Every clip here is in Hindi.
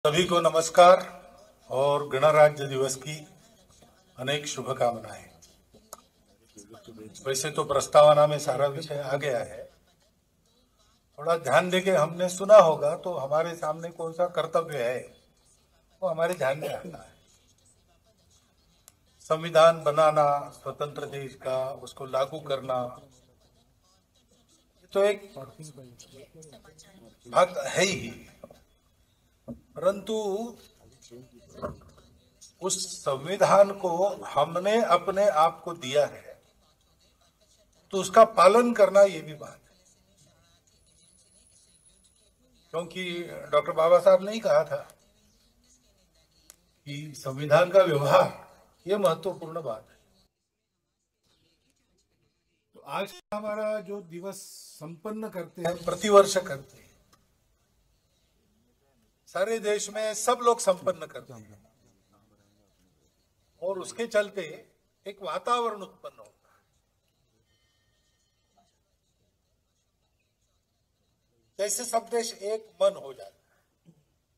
सभी को नमस्कार और गणराज्य दिवस की अनेक शुभकामनाएं। वैसे तो प्रस्तावना में सारा विषय आ गया है, थोड़ा ध्यान देके हमने सुना होगा तो हमारे सामने कौन सा कर्तव्य है वो हमारे ध्यान में आता है। संविधान बनाना, स्वतंत्र देश का उसको लागू करना, तो एक बात है ही, परंतु उस संविधान को हमने अपने आप को दिया है तो उसका पालन करना ये भी बात है। क्योंकि डॉक्टर बाबा साहब ने ही कहा था कि संविधान का व्यवहार ये महत्वपूर्ण बात है। तो आज हमारा जो दिवस संपन्न करते हैं, प्रतिवर्ष करते हैं, सारे देश में सब लोग संपन्न करते हैं और उसके चलते एक वातावरण उत्पन्न होता है। जैसे सब देश एक मन हो जाता है,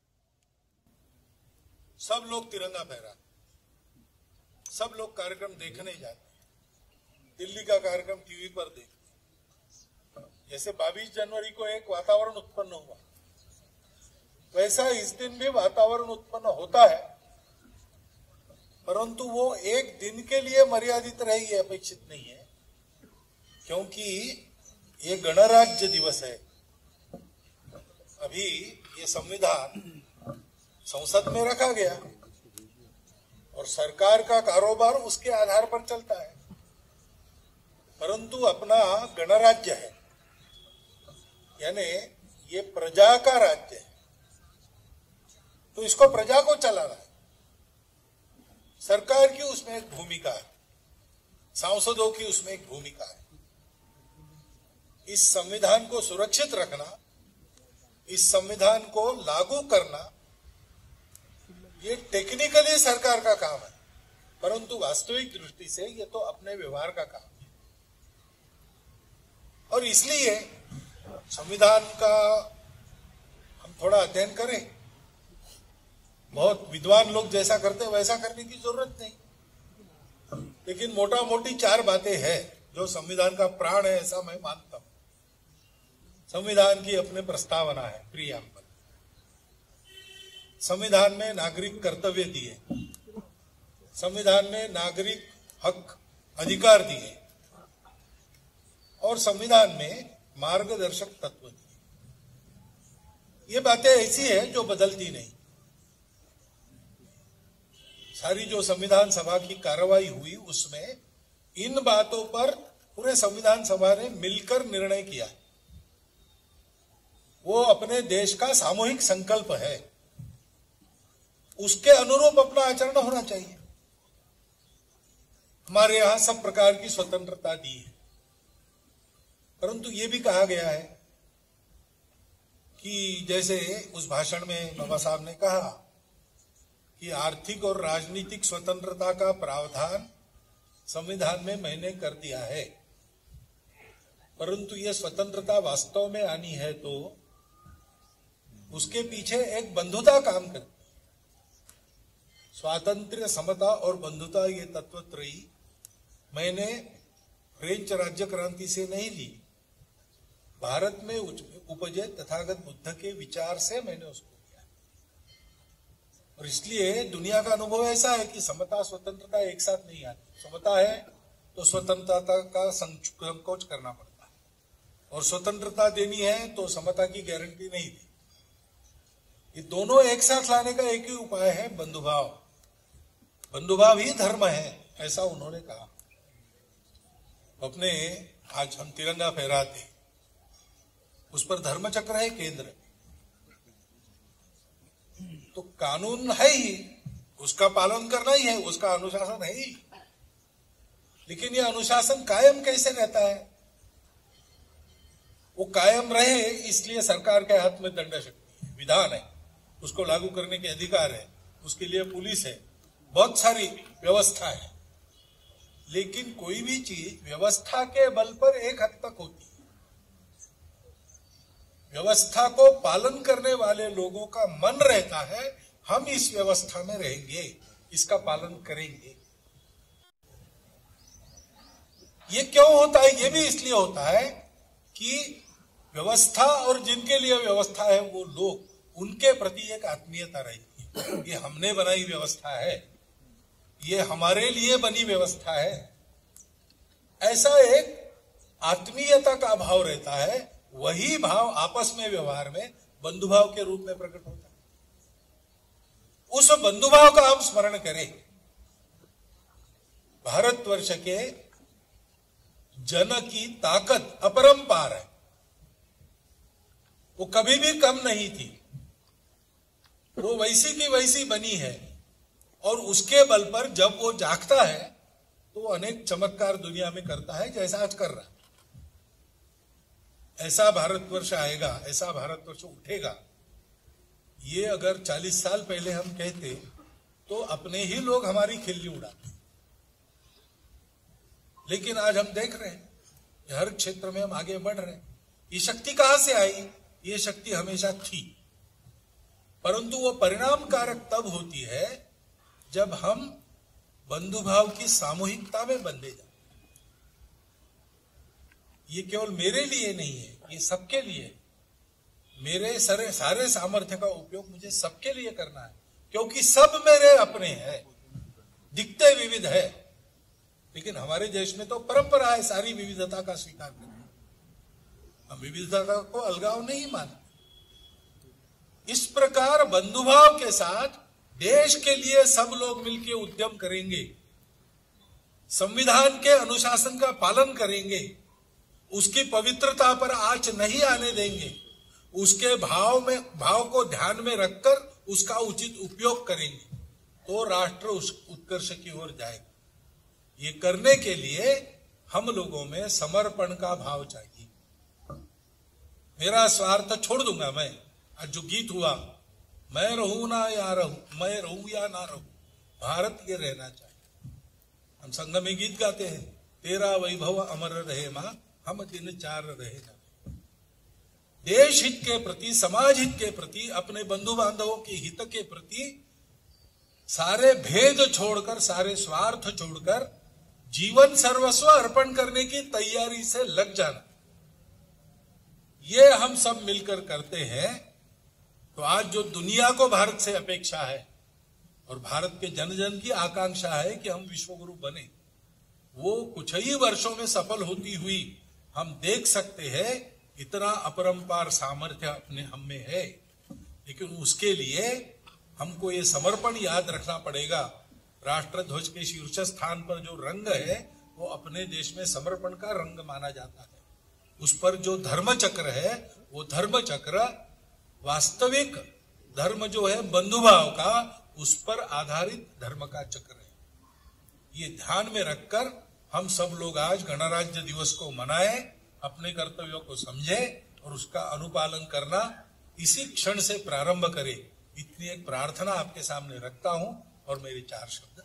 सब लोग तिरंगा फहराते, सब लोग कार्यक्रम देखने जाते हैं, दिल्ली का कार्यक्रम टीवी पर देखते हैं। जैसे 22 जनवरी को एक वातावरण उत्पन्न हुआ, वैसा इस दिन भी वातावरण उत्पन्न होता है, परंतु वो एक दिन के लिए मर्यादित रहे ये अपेक्षित नहीं है, क्योंकि ये गणराज्य दिवस है। अभी ये संविधान संसद में रखा गया और सरकार का कारोबार उसके आधार पर चलता है, परंतु अपना गणराज्य है, यानी ये प्रजा का राज्य है, तो इसको प्रजा को चलाना है। सरकार की उसमें एक भूमिका है, सांसदों की उसमें एक भूमिका है। इस संविधान को सुरक्षित रखना, इस संविधान को लागू करना, ये टेक्निकली सरकार का काम है, परंतु वास्तविक दृष्टि से ये तो अपने व्यवहार का काम है। और इसलिए संविधान का हम थोड़ा अध्ययन करें। बहुत विद्वान लोग जैसा करते वैसा करने की जरूरत नहीं, लेकिन मोटा मोटी 4 बातें हैं जो संविधान का प्राण है, ऐसा मैं मानता हूं। संविधान की अपने प्रस्तावना है, प्रियम्बल। संविधान में नागरिक कर्तव्य दिए, संविधान में नागरिक हक अधिकार दिए और संविधान में मार्गदर्शक तत्व दिए। ये बातें ऐसी है जो बदलती नहीं। सारी जो संविधान सभा की कार्रवाई हुई उसमें इन बातों पर पूरे संविधान सभा ने मिलकर निर्णय किया। वो अपने देश का सामूहिक संकल्प है, उसके अनुरूप अपना आचरण होना चाहिए। हमारे यहां सब प्रकार की स्वतंत्रता दी है, परंतु ये भी कहा गया है कि जैसे उस भाषण में बाबा साहब ने कहा कि आर्थिक और राजनीतिक स्वतंत्रता का प्रावधान संविधान में मैंने कर दिया है, परंतु यह स्वतंत्रता वास्तव में आनी है तो उसके पीछे एक बंधुता काम करती है। स्वातंत्र्य, समता और बंधुता ये तत्वत्रयी मैंने फ्रेंच राज्य क्रांति से नहीं ली, भारत में उपजे तथागत बुद्ध के विचार से मैंने उसको। और इसलिए दुनिया का अनुभव ऐसा है कि समता स्वतंत्रता एक साथ नहीं आती। समता है तो स्वतंत्रता का संकोच करना पड़ता है, और स्वतंत्रता देनी है तो समता की गारंटी नहीं दी। ये दोनों एक साथ लाने का एक ही उपाय है, बंधुभाव। बंधुभाव ही धर्म है, ऐसा उन्होंने कहा। अपने आज हम तिरंगा फहराते, उस पर धर्मचक्र है केंद्र, तो कानून है ही, उसका पालन करना ही है, उसका अनुशासन है ही। लेकिन यह अनुशासन कायम कैसे रहता है? वो कायम रहे इसलिए सरकार के हाथ में दंड शक्ति है, विधान है, उसको लागू करने के अधिकार है, उसके लिए पुलिस है, बहुत सारी व्यवस्था है। लेकिन कोई भी चीज व्यवस्था के बल पर एक हद तक होती है। व्यवस्था को पालन करने वाले लोगों का मन रहता है हम इस व्यवस्था में रहेंगे, इसका पालन करेंगे। ये क्यों होता है? ये भी इसलिए होता है कि व्यवस्था और जिनके लिए व्यवस्था है वो लोग, उनके प्रति एक आत्मीयता रहती है। ये हमने बनाई व्यवस्था है, ये हमारे लिए बनी व्यवस्था है, ऐसा एक आत्मीयता का भाव रहता है। वही भाव आपस में व्यवहार में बंधुभाव के रूप में प्रकट होता है। उस बंधुभाव का हम स्मरण करें। भारतवर्ष के जन की ताकत अपरंपार है, वो कभी भी कम नहीं थी, वो वैसी की वैसी बनी है। और उसके बल पर जब वो जागता है तो वो अनेक चमत्कार दुनिया में करता है, जैसा आज कर रहा है। ऐसा भारतवर्ष आएगा, ऐसा भारतवर्ष उठेगा, ये अगर 40 साल पहले हम कहते तो अपने ही लोग हमारी खिल्ली उड़ाते। लेकिन आज हम देख रहे हैं हर क्षेत्र में हम आगे बढ़ रहे हैं। ये शक्ति कहां से आई? ये शक्ति हमेशा थी, परंतु वो परिणाम कारक तब होती है जब हम बंधुभाव की सामूहिकता में बंधे जाते। ये केवल मेरे लिए नहीं है, ये सबके लिए। मेरे सारे सामर्थ्य का उपयोग मुझे सबके लिए करना है, क्योंकि सब मेरे अपने हैं। दिखते विविध है, लेकिन हमारे देश में तो परंपरा है सारी विविधता का स्वीकार करना। हम विविधता को अलगाव नहीं मानते। इस प्रकार बंधुभाव के साथ देश के लिए सब लोग मिलकर उद्यम करेंगे, संविधान के अनुशासन का पालन करेंगे, उसकी पवित्रता पर आंच नहीं आने देंगे, उसके भाव को ध्यान में रखकर उसका उचित उपयोग करेंगे, तो राष्ट्र उस उत्कर्ष की ओर जाएगा। ये करने के लिए हम लोगों में समर्पण का भाव चाहिए। मेरा स्वार्थ छोड़ दूंगा मैं। आज जो गीत हुआ, मैं रहूं ना या रहूं, मैं रहूं या ना रहूं, भारत ये रहना चाहिए। हम संघ में गीत गाते हैं, तेरा वैभव अमर रहे मां, हम दिन चार रहे ना। देश हित के प्रति, समाज हित के प्रति, अपने बंधु बांधवों के हित के प्रति सारे भेद छोड़कर, सारे स्वार्थ छोड़कर जीवन सर्वस्व अर्पण करने की तैयारी से लग जाना, ये हम सब मिलकर करते हैं। तो आज जो दुनिया को भारत से अपेक्षा है और भारत के जन जन की आकांक्षा है कि हम विश्वगुरु बने, वो कुछ ही वर्षों में सफल होती हुई हम देख सकते हैं। इतना अपरंपार सामर्थ्य अपने हम में है, लेकिन उसके लिए हमको ये समर्पण याद रखना पड़ेगा। राष्ट्रध्वज के शीर्ष स्थान पर जो रंग है वो अपने देश में समर्पण का रंग माना जाता है। उस पर जो धर्म चक्र है वो धर्म चक्र वास्तविक धर्म जो है बंधुभाव का, उस पर आधारित धर्म का चक्र है। ये ध्यान में रखकर हम सब लोग आज गणराज्य दिवस को मनाएं, अपने कर्तव्यों को समझें और उसका अनुपालन करना इसी क्षण से प्रारंभ करें। इतनी एक प्रार्थना आपके सामने रखता हूं और मेरे 4 शब्द